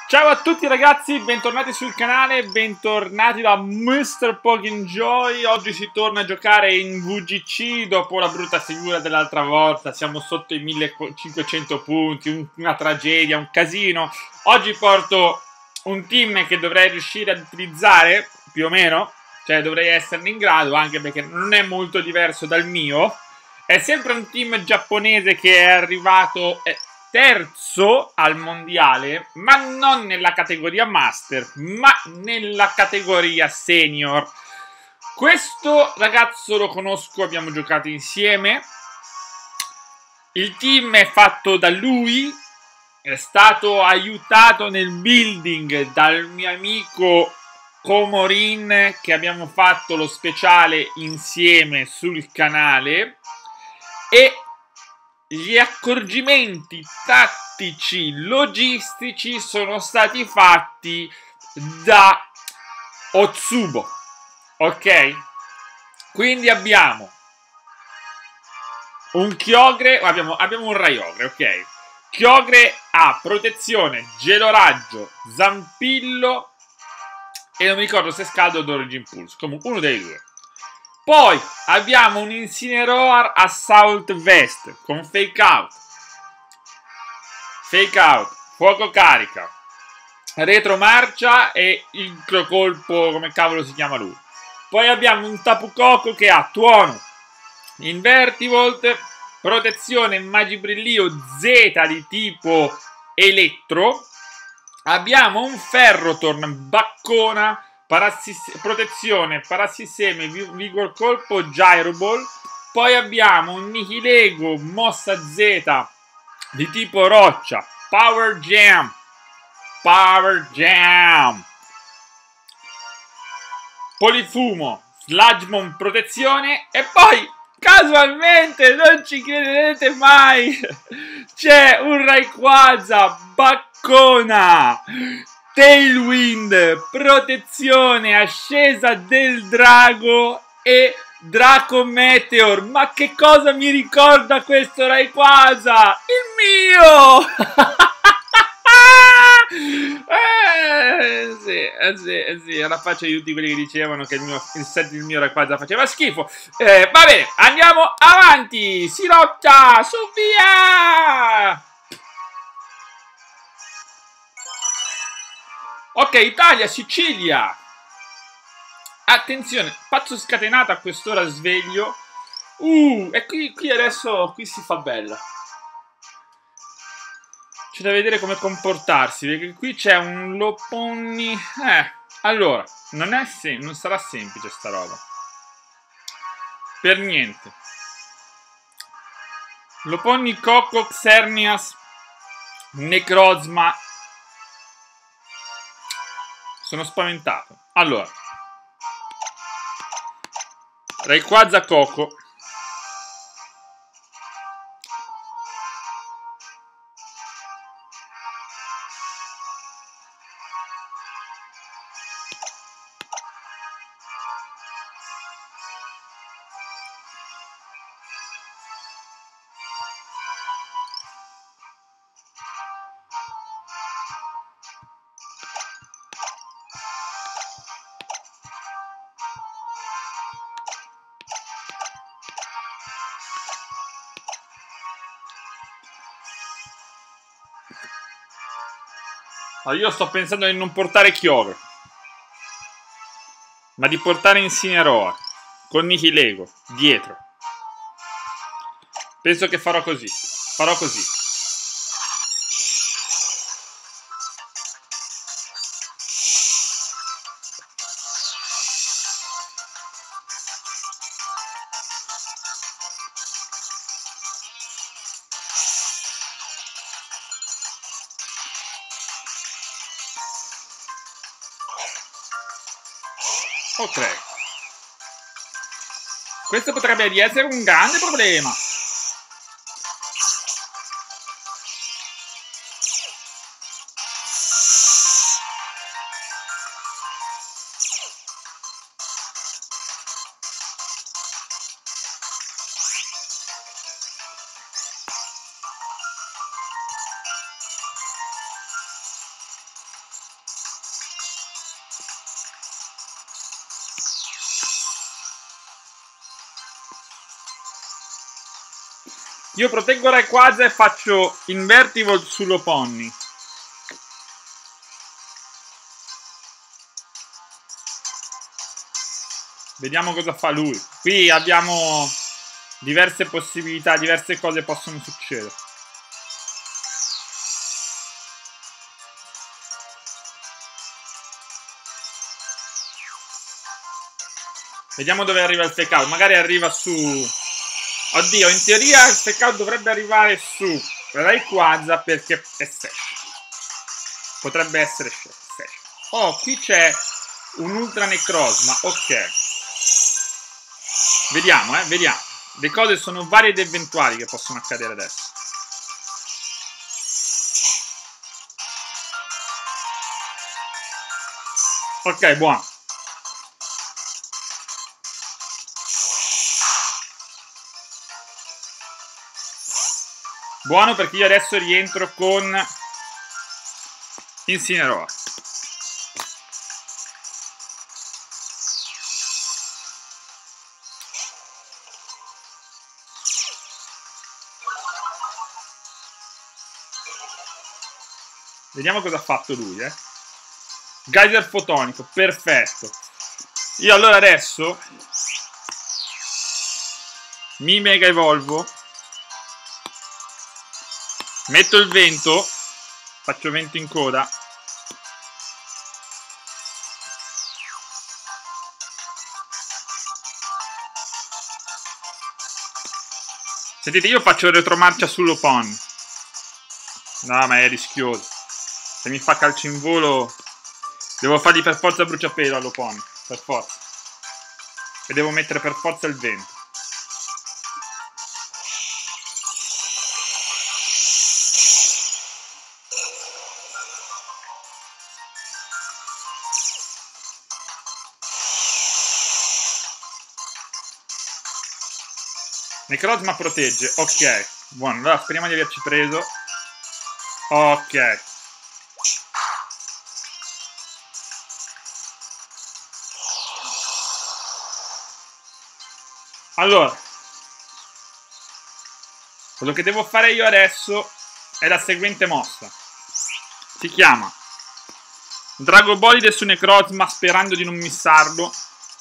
Ciao a tutti ragazzi, bentornati sul canale, bentornati da Mr. Pokenjoy. Oggi si torna a giocare in VGC dopo la brutta figura dell'altra volta. Siamo sotto i 1500 punti, una tragedia, un casino. Oggi porto un team che dovrei riuscire ad utilizzare, più o meno. Cioè dovrei esserne in grado, anche perché non è molto diverso dal mio. È sempre un team giapponese che è arrivato terzo al mondiale, ma non nella categoria master, ma nella categoria senior. Questo ragazzo lo conosco, abbiamo giocato insieme. Il team è fatto da lui, è stato aiutato nel building dal mio amico Komorin, che abbiamo fatto lo speciale insieme sul canale, e gli accorgimenti tattici logistici sono stati fatti da Otsubo, ok? Quindi abbiamo un Kyogre, abbiamo un Raiogre, ok? Kyogre ha protezione, geloraggio, zampillo e non mi ricordo se scaldo o Origin Pulse, comunque uno dei due. Poi abbiamo un Incineroar Assault Vest con Fake Out, Fuoco Carica, Retromarcia e il colpo, come cavolo si chiama lui. Poi abbiamo un Tapu Koko che ha Tuono, Invertivolt, protezione Magibrillio Z di tipo Elettro. Abbiamo un Ferrothorn Baccona, protezione, parassisteme, vigor colpo, Gyro Ball. Poi abbiamo un Nihilego mossa Z di tipo roccia, Power Jam, Polifumo, Sludgemon protezione. E poi casualmente, non ci crederete mai, c'è un Rayquaza Baccona, Tailwind, protezione, ascesa del drago e Draco Meteor. Ma che cosa mi ricorda questo Rayquaza? Il mio! Sì, alla faccia di tutti quelli che dicevano che il set del mio Rayquaza faceva schifo. Va bene, andiamo avanti. Si lotta, su via! Ok, Italia, Sicilia. Attenzione, pazzo scatenato a quest'ora sveglio. E qui adesso si fa bella. C'è da vedere come comportarsi, perché qui c'è un Lopunny. Allora, non sarà semplice sta roba. Per niente. Lopunny, Coco, Xerneas, Necrozma. Sono spaventato. Allora, Rayquaza, Coco. Allora, io sto pensando di non portare Kyogre, ma di portare Incineroar con Nihilego dietro. Penso che farò così. Ok. Questo potrebbe essere un grande problema. Io proteggo Rayquaza e faccio Invertivolt su Lopunny. Vediamo cosa fa lui. Qui abbiamo diverse possibilità, diverse cose possono succedere. Vediamo dove arriva il fake out. Magari arriva su... Oddio, in teoria il fake out dovrebbe arrivare su Rayquaza perché è Sash. Potrebbe essere Sash. Oh, qui c'è un Ultra Necrozma. Ok. Vediamo, vediamo. Le cose sono varie ed eventuali che possono accadere adesso. Ok, buono. Buono perché io adesso rientro con Incineroar. Vediamo cosa ha fatto lui, Geyser fotonico, perfetto. Io allora adesso mi mega evolvo. Metto il vento. Faccio vento in coda. Sentite, io faccio retromarcia su Lopunny. No, ma è rischioso. Se mi fa calcio in volo, devo fargli per forza bruciapelo a Lopunny. Per forza. E devo mettere per forza il vento. Necrozma protegge, ok. Buono, allora speriamo di averci preso. Ok. Allora, quello che devo fare io adesso è la seguente mossa. Si chiama Dragobolide su Necrozma sperando di non missarlo.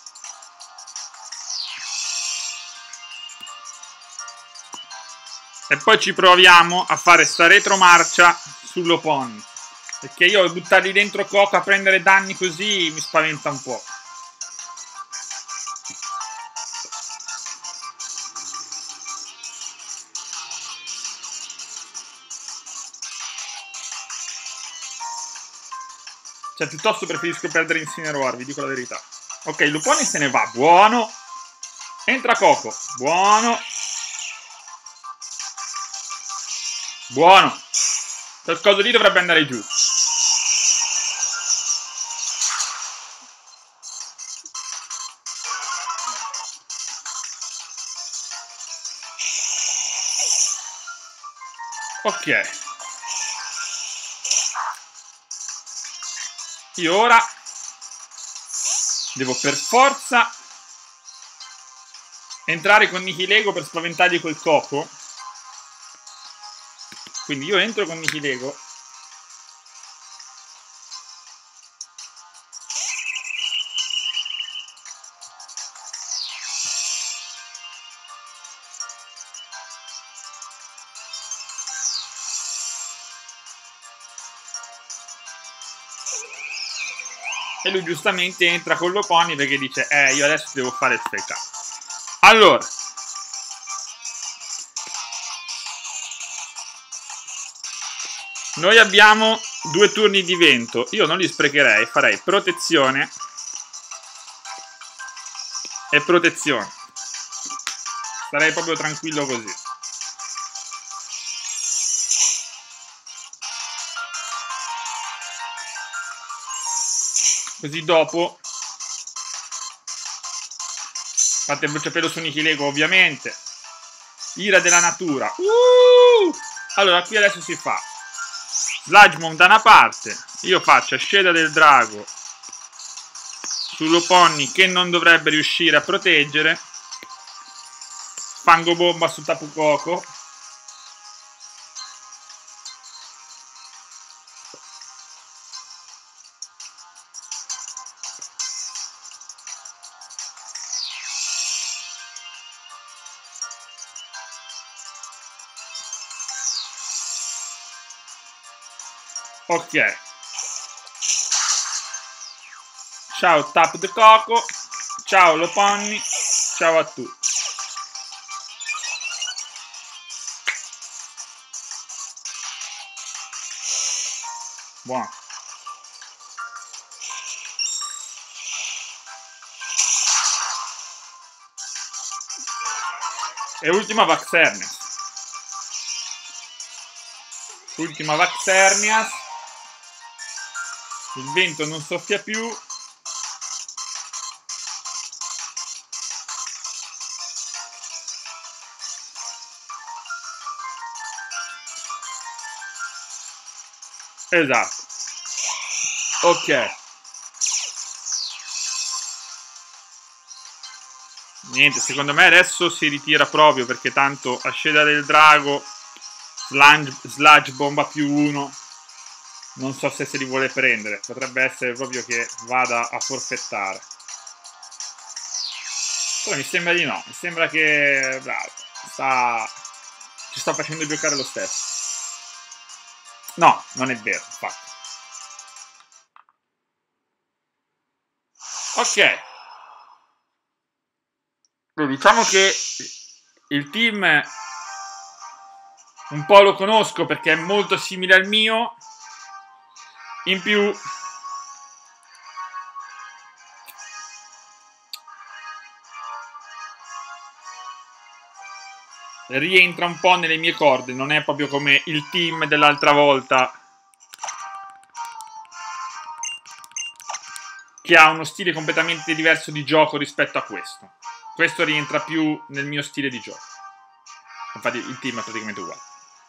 E poi ci proviamo a fare sta retromarcia su Lopunny. Perché io buttarli dentro Coco a prendere danni così mi spaventa un po'. Cioè, piuttosto preferisco perdere Incineroar, vi dico la verità. Ok, Lopunny se ne va, buono. Entra Coco, buono. Buono. Quel coso lì dovrebbe andare giù. Ok. Io ora devo per forza entrare con Nihilego per spaventargli quel Coco. Quindi io entro con Nihilego. E lui giustamente entra con Lopunny perché dice io adesso devo fare il fake out. Allora, noi abbiamo 2 turni di vento. Io non li sprecherei, farei protezione e protezione. Starei proprio tranquillo così. Così dopo fate il bruciapelo su Nihilego, ovviamente. Ira della natura. Allora, qui adesso si fa Sludge da una parte. Io faccio Ascesa del Drago su Lopunny che non dovrebbe riuscire a proteggere. Fango bomba su Tapu Koko. Ok. Ciao Tap the Coco. Ciao Loponni. Ciao a tutti. Buono. E ultima Vaxernias. Ultima Vaxernias. Il vento non soffia più. Esatto. Ok. Niente, secondo me adesso si ritira proprio perché tanto ascesa del drago, sludge bomba più 1. Non so se li vuole prendere. Potrebbe essere proprio che vada a forfettare. Però mi sembra di no. Mi sembra che bravo, ci sta facendo giocare lo stesso. No, non è vero, infatti. Ok. Diciamo che il team un po' lo conosco perché è molto simile al mio. In più rientra un po' nelle mie corde. Non è proprio come il team dell'altra volta, che ha uno stile completamente diverso di gioco rispetto a questo. Questo rientra più nel mio stile di gioco. Infatti il team è praticamente uguale.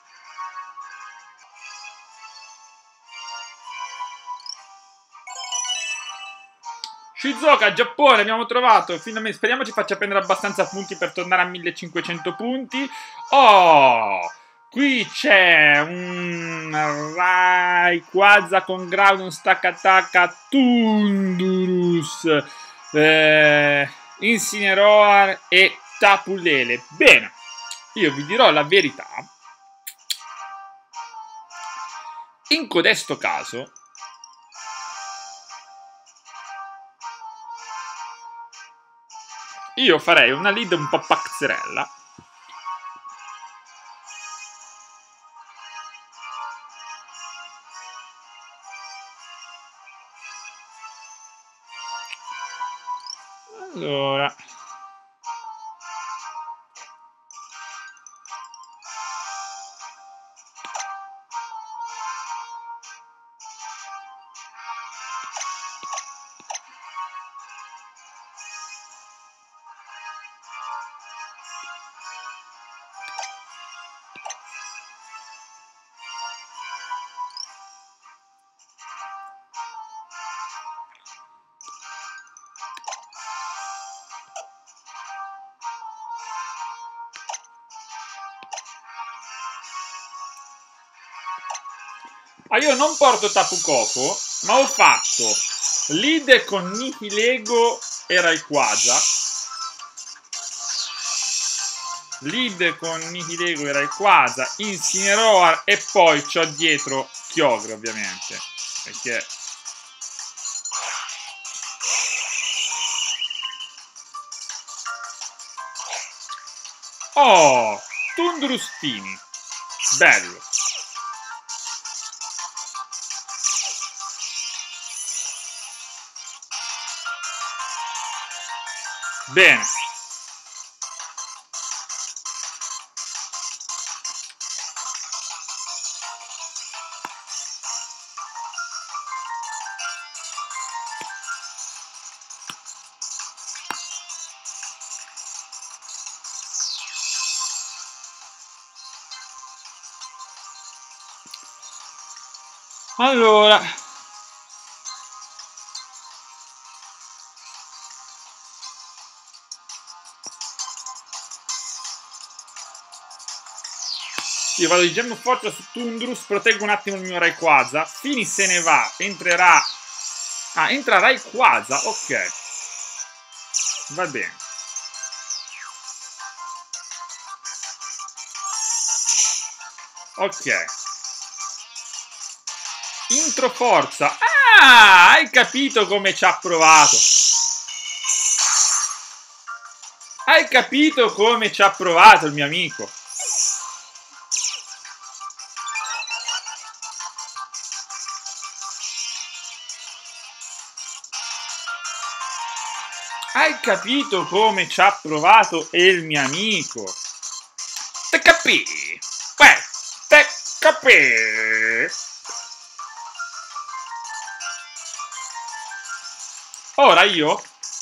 Shizuoka, Giappone, abbiamo trovato. Finalmente, speriamo ci faccia prendere abbastanza punti per tornare a 1500 punti. Oh! Qui c'è un Rayquaza con Groudon Stackataka Tundurus, Incineroar e Tapu Lele. Bene, io vi dirò la verità. In codesto caso io farei una lead un po' pazzerella. Allora, io non porto Tapu Koko, ma ho fatto lead con Nihilego e Rayquaza. Lead con Nihilego e Rayquaza, Incineroar e poi c'ho dietro Kyogre ovviamente. Perché... Oh! Tundrustini. Bello. Bene. Allora, io vado di Gemmo Forza su Tundrus, proteggo un attimo il mio Rayquaza. Fini se ne va, entrerà... Ah, entra Rayquaza, ok. Va bene. Ok. controforza. Ah, hai capito come ci ha provato. Hai capito come ci ha provato il mio amico. Hai capito come ci ha provato il mio amico. Te capì? Te capì? Ora io,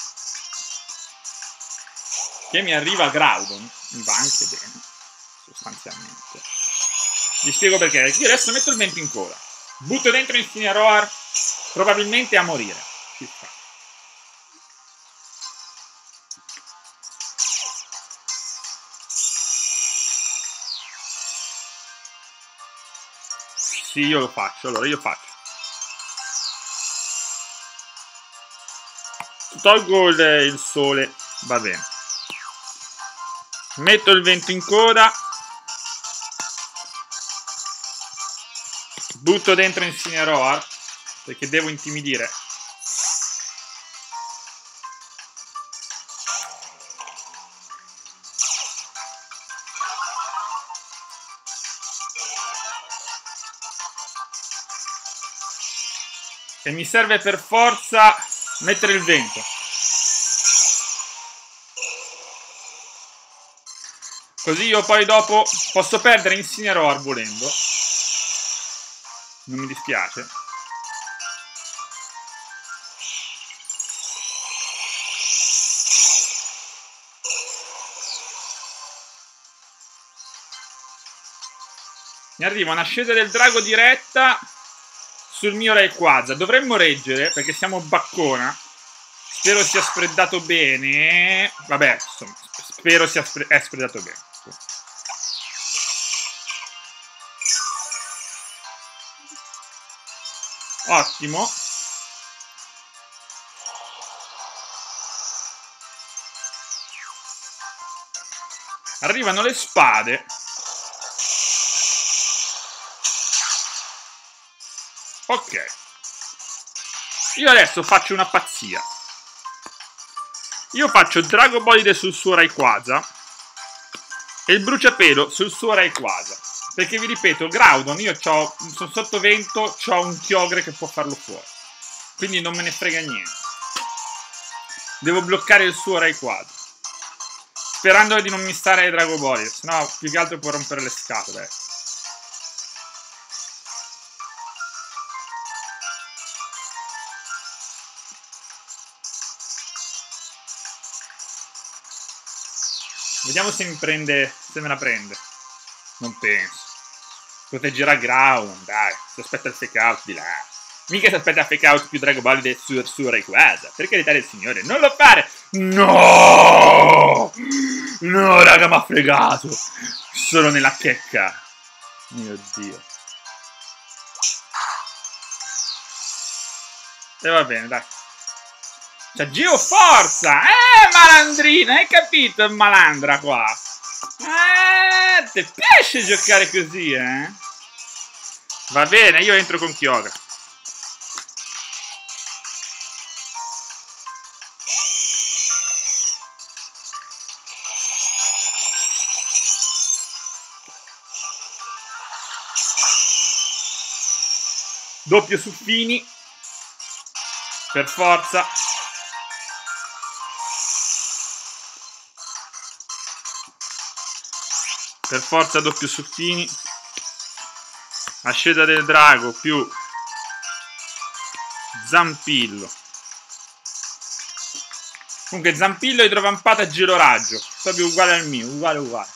che mi arriva Groudon, mi va anche bene, sostanzialmente. Vi spiego perché. Io adesso metto il vento in coda. Butto dentro Incineroar, probabilmente a morire. Ci sta. Sì, io lo faccio. Allora, io faccio. Tolgo il sole, va bene. Metto il vento in coda. Butto dentro Incineroar, perché devo intimidire. E mi serve per forza mettere il vento. Così io poi dopo posso perdere Incineroar volendo. Non mi dispiace. Mi arriva una scesa del drago diretta sul mio Rayquaza. Dovremmo reggere perché siamo baccona. Spero sia sfreddato bene. Vabbè, insomma, spero sia sfreddato bene. Ottimo. Arrivano le spade. Ok. Io adesso faccio una pazzia. Io faccio Drago Bolide sul suo Rayquaza e il bruciapelo sul suo Rayquaza. Perché vi ripeto, Groudon, io sono sotto vento, ho un Kyogre che può farlo fuori. Quindi non me ne frega niente. Devo bloccare il suo Rayquaza. Sperando di non missare ai Drago Bolide, sennò più che altro può rompere le scatole. Vediamo se me la prende. Non penso. Proteggerà Groudon, dai. Si aspetta il fake out di là. Mica si aspetta il fake out più Drago Ball sul suo Rayquaza. Per carità del Signore, non lo fare! No! No, raga, m'ha fregato. Sono nella checca. Mio Dio. E va bene, dai. C'ha Geoforza! Malandrina, hai capito il malandra qua? Ti piace giocare così, eh? Va bene, io entro con Kyogre. Doppio su Fini. Per forza. Per forza doppio su Fini. Ascesa del drago più Zampillo. Comunque Zampillo idrovampata a giroraggio. Proprio uguale al mio, uguale.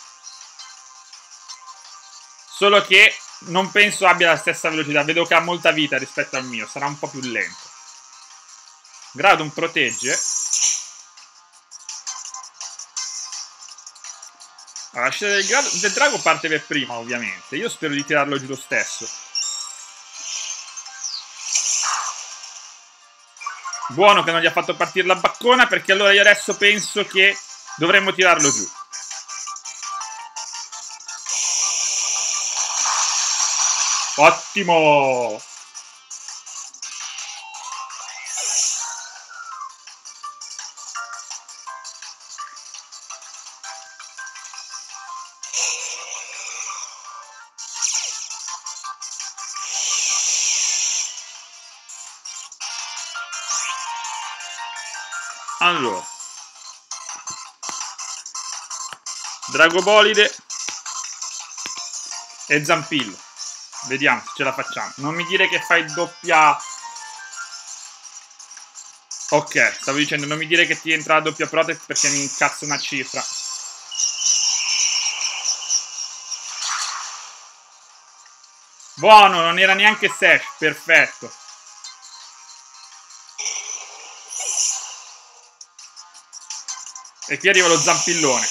Solo che non penso abbia la stessa velocità. Vedo che ha molta vita rispetto al mio. Sarà un po' più lento. Groudon protegge. La scena del drago parte per prima, ovviamente. Io spero di tirarlo giù lo stesso. Buono che non gli ha fatto partire la baccona, perché allora io adesso penso che dovremmo tirarlo giù. Ottimo! Allora, Dragobolide e Zampillo. Vediamo se ce la facciamo. Non mi dire che fai doppia... Ok, stavo dicendo, non mi dire che ti entra la doppia protect perché mi incazzo una cifra. Buono, non era neanche Sash, perfetto. E qui arriva lo Zampillone.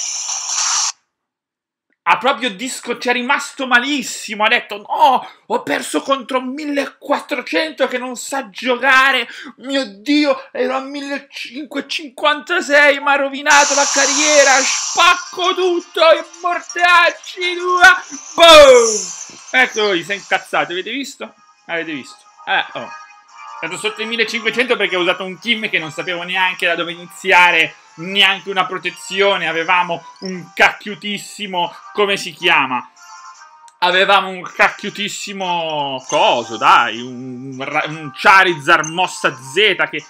Ha proprio c'è rimasto malissimo, ha detto no, ho perso contro 1400 che non sa giocare, mio Dio, ero a 1556, mi ha rovinato la carriera, spacco tutto, immortacci tua, boom! Eccolo lì, si è incazzato, avete visto? Avete visto? Oh. È stato sotto i 1500 perché ho usato un team che non sapevo neanche da dove iniziare, neanche una protezione, avevamo un cacchiutissimo, come si chiama? Avevamo un cacchiutissimo coso, dai, un Charizard mossa Z che...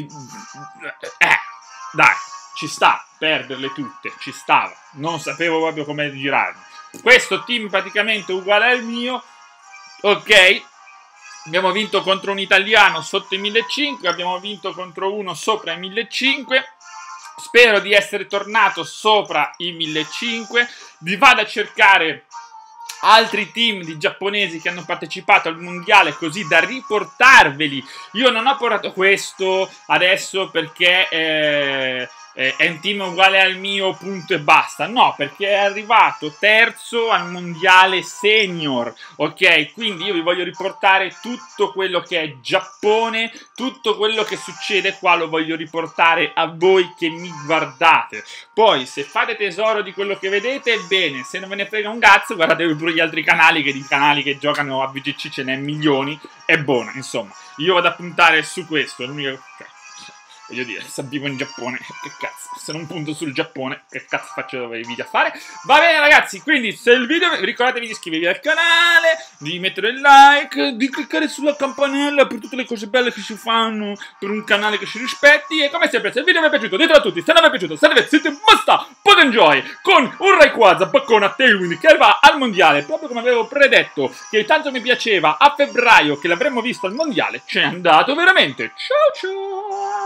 dai, ci sta, perderle tutte, ci stava, non sapevo proprio come girarmi. Questo team praticamente uguale al mio, ok? Abbiamo vinto contro un italiano sotto i 1500, abbiamo vinto contro uno sopra i 1500. Spero di essere tornato sopra i 1500. Vi vado a cercare altri team di giapponesi che hanno partecipato al mondiale così da riportarveli. Io non ho portato questo adesso perché è un team uguale al mio, punto e basta. No, perché è arrivato terzo al mondiale senior, ok? Quindi io vi voglio riportare tutto quello che è Giappone, tutto quello che succede qua lo voglio riportare a voi che mi guardate. Poi se fate tesoro di quello che vedete, bene, se non ve ne frega un cazzo, guardatevi pure gli altri canali, che di canali che giocano a VGC ce n'è milioni, è buono, insomma. Io vado a puntare su questo, è l'unico... Voglio dire, se vivo in Giappone, che cazzo, se non punto sul Giappone, che cazzo faccio i video a fare? Va bene ragazzi, quindi se il video, ricordatevi di iscrivervi al canale, di mettere il like, di cliccare sulla campanella per tutte le cose belle che si fanno per un canale che si rispetti. E come sempre, se il video vi è piaciuto, ditelo a tutti, se non vi è piaciuto, se siete basta, Pokémon Joy, con un Rayquaza, Baccona, Tailwind, che arriva al mondiale, proprio come avevo predetto, che tanto mi piaceva a febbraio, che l'avremmo visto al mondiale, c'è andato veramente. Ciao ciao!